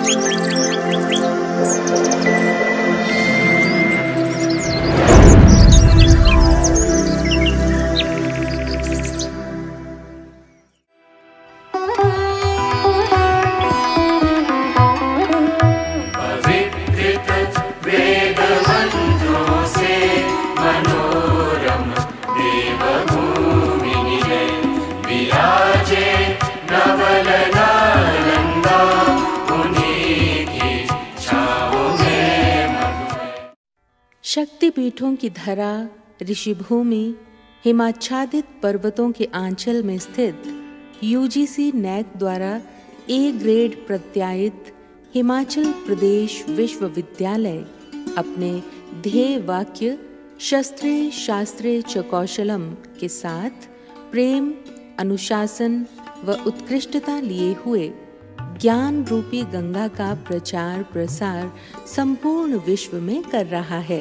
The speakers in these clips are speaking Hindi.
शक्तिपीठों की धरा ऋषिभूमि हिमाच्छादित पर्वतों के आंचल में स्थित यूजीसी नैक द्वारा ए ग्रेड प्रत्यायित हिमाचल प्रदेश विश्वविद्यालय अपने ध्येय वाक्य शस्त्रे शास्त्रे च कौशलम के साथ प्रेम, अनुशासन व उत्कृष्टता लिए हुए ज्ञान रूपी गंगा का प्रचार प्रसार संपूर्ण विश्व में कर रहा है।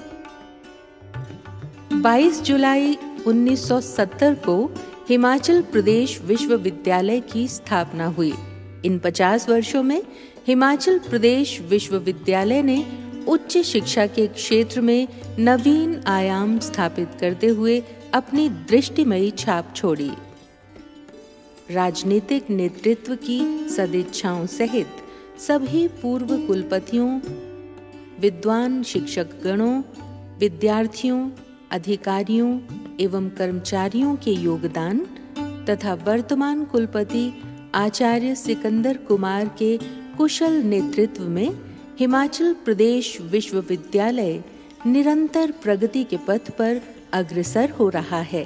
22 जुलाई 1970 को हिमाचल प्रदेश विश्वविद्यालय की स्थापना हुई। इन 50 वर्षों में हिमाचल प्रदेश विश्वविद्यालय ने उच्च शिक्षा के क्षेत्र में नवीन आयाम स्थापित करते हुए अपनी दृष्टिमयी छाप छोड़ी। राजनीतिक नेतृत्व की सदिच्छाओं सहित सभी पूर्व कुलपतियों, विद्वान शिक्षक गणों, विद्यार्थियों, अधिकारियों एवं कर्मचारियों के योगदान तथा वर्तमान कुलपति आचार्य सिकंदर कुमार के कुशल नेतृत्व में हिमाचल प्रदेश विश्वविद्यालय निरंतर प्रगति के पथ पर अग्रसर हो रहा है।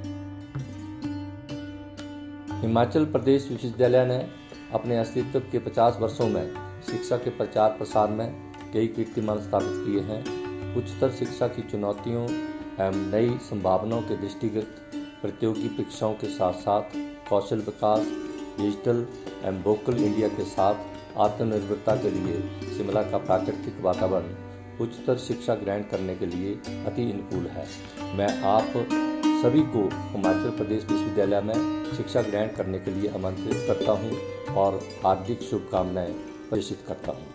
हिमाचल प्रदेश विश्वविद्यालय ने अपने अस्तित्व के 50 वर्षों में शिक्षा के प्रचार प्रसार में कई कीर्तिमान स्थापित किए हैं। उच्चतर शिक्षा की चुनौतियों एवं नई संभावनाओं के दृष्टिगत प्रतियोगी परीक्षाओं के साथ साथ कौशल विकास, डिजिटल एवं वोकल इंडिया के साथ आत्मनिर्भरता के लिए शिमला का प्राकृतिक वातावरण उच्चतर शिक्षा ग्रहण करने के लिए अति अनुकूल है। मैं आप सभी को हिमाचल प्रदेश विश्वविद्यालय में शिक्षा ग्रहण करने के लिए आमंत्रित करता हूं और हार्दिक शुभकामनाएं प्रेषित करता हूं।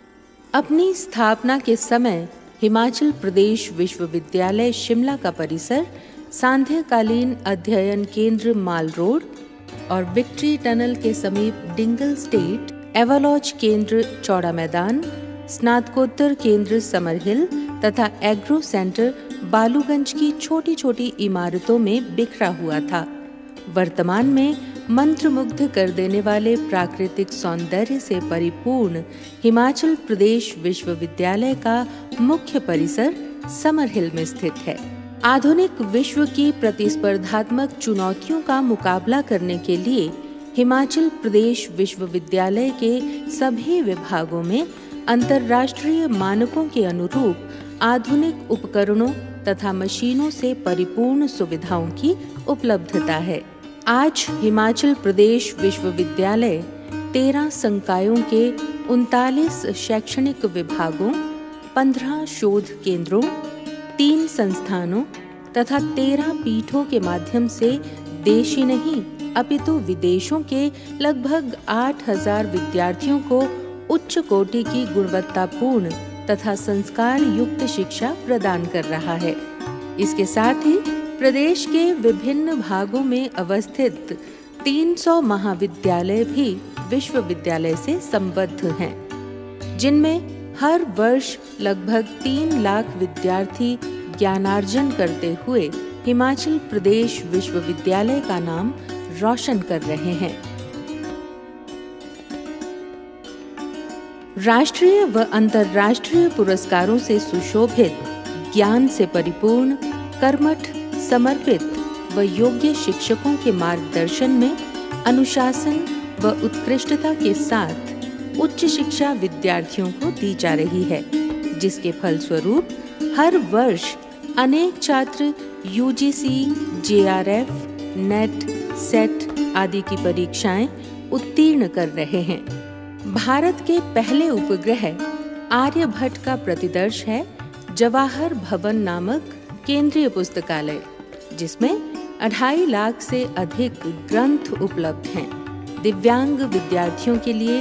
अपनी स्थापना के समय हिमाचल प्रदेश विश्वविद्यालय शिमला का परिसर सांध्यकालीन अध्ययन केंद्र माल रोड और विक्ट्री टनल के समीप डिंगल स्टेट, एवोलॉज केंद्र चौड़ा मैदान, स्नातकोत्तर केंद्र समर हिल तथा एग्रो सेंटर बालूगंज की छोटी छोटी इमारतों में बिखरा हुआ था। वर्तमान में मंत्रमुग्ध कर देने वाले प्राकृतिक सौंदर्य से परिपूर्ण हिमाचल प्रदेश विश्वविद्यालय का मुख्य परिसर समर हिल में स्थित है। आधुनिक विश्व की प्रतिस्पर्धात्मक चुनौतियों का मुकाबला करने के लिए हिमाचल प्रदेश विश्वविद्यालय के सभी विभागों में अंतर्राष्ट्रीय मानकों के अनुरूप आधुनिक उपकरणों तथा मशीनों से परिपूर्ण सुविधाओं की उपलब्धता है। आज हिमाचल प्रदेश विश्वविद्यालय 13 संकायों के 39 शैक्षणिक विभागों, 15 शोध केंद्रों, 3 संस्थानों तथा 13 पीठों के माध्यम से देश ही नहीं अपितु विदेशों के लगभग 8000 विद्यार्थियों को उच्च कोटि की गुणवत्तापूर्ण तथा संस्कार युक्त शिक्षा प्रदान कर रहा है। इसके साथ ही प्रदेश के विभिन्न भागों में अवस्थित 300 महाविद्यालय भी विश्वविद्यालय से संबद्ध हैं, जिनमें हर वर्ष लगभग 3 लाख विद्यार्थी ज्ञानार्जन करते हुए हिमाचल प्रदेश विश्वविद्यालय का नाम रोशन कर रहे हैं। राष्ट्रीय व अंतर्राष्ट्रीय पुरस्कारों से सुशोभित, ज्ञान से परिपूर्ण, कर्मठ, समर्पित व योग्य शिक्षकों के मार्गदर्शन में अनुशासन व उत्कृष्टता के साथ उच्च शिक्षा विद्यार्थियों को दी जा रही है, जिसके फलस्वरूप हर वर्ष अनेक छात्र यूजीसी, जेआरएफ, नेट, सेट आदि की परीक्षाएं उत्तीर्ण कर रहे हैं। भारत के पहले उपग्रह आर्यभट्ट का प्रतिदर्श है जवाहर भवन नामक केंद्रीय पुस्तकालय, जिसमें 2.5 लाख से अधिक ग्रंथ उपलब्ध हैं। दिव्यांग विद्यार्थियों के लिए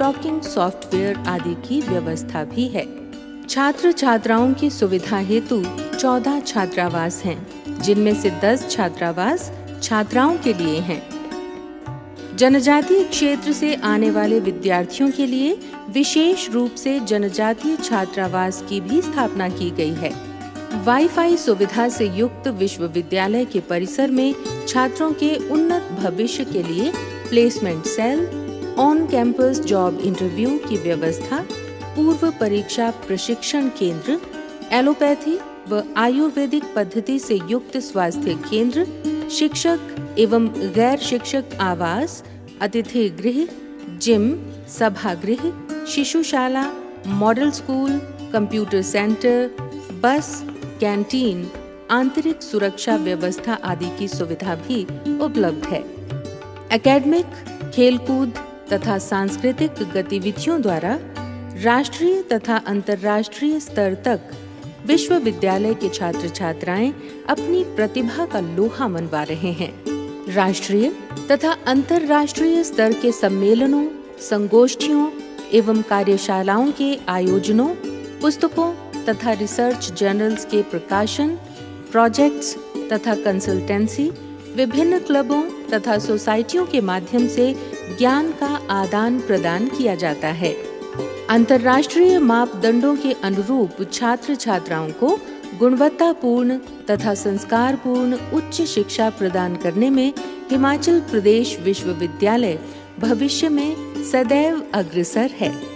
स्टॉकिंग सॉफ्टवेयर आदि की व्यवस्था भी है। छात्र छात्राओं की सुविधा हेतु 14 छात्रावास हैं, जिनमें से 10 छात्रावास छात्राओं के लिए हैं। जनजातीय क्षेत्र से आने वाले विद्यार्थियों के लिए विशेष रूप से जनजातीय छात्रावास की भी स्थापना की गई है। वाईफाई सुविधा से युक्त विश्वविद्यालय के परिसर में छात्रों के उन्नत भविष्य के लिए placement cell, on campus job interview की व्यवस्था, पूर्व परीक्षा प्रशिक्षण केंद्र, एलोपैथी व आयुर्वेदिक पद्धति से युक्त स्वास्थ्य केंद्र, शिक्षक एवं गैर शिक्षक आवास, अतिथि गृह, जिम, सभागृह, शिशुशाला, model school, computer centre, bus, canteen, आंतरिक सुरक्षा व्यवस्था आदि की सुविधा भी उपलब्ध है। एकेडमिक, खेलकूद तथा सांस्कृतिक गतिविधियों द्वारा राष्ट्रीय तथा अंतर्राष्ट्रीय स्तर तक विश्वविद्यालय के छात्र छात्राएं अपनी प्रतिभा का लोहा मनवा रहे हैं। राष्ट्रीय तथा अंतर्राष्ट्रीय स्तर के सम्मेलनों, संगोष्ठियों एवं कार्यशालाओं के आयोजनों, पुस्तकों तथा रिसर्च जर्नल्स के प्रकाशन, प्रोजेक्ट्स तथा कंसल्टेंसी, विभिन्न क्लबों तथा सोसाइटियों के माध्यम से ज्ञान का आदान प्रदान किया जाता है। अंतर्राष्ट्रीय मापदंडों के अनुरूप छात्र छात्राओं को गुणवत्तापूर्ण तथा संस्कारपूर्ण उच्च शिक्षा प्रदान करने में हिमाचल प्रदेश विश्वविद्यालय भविष्य में सदैव अग्रसर है।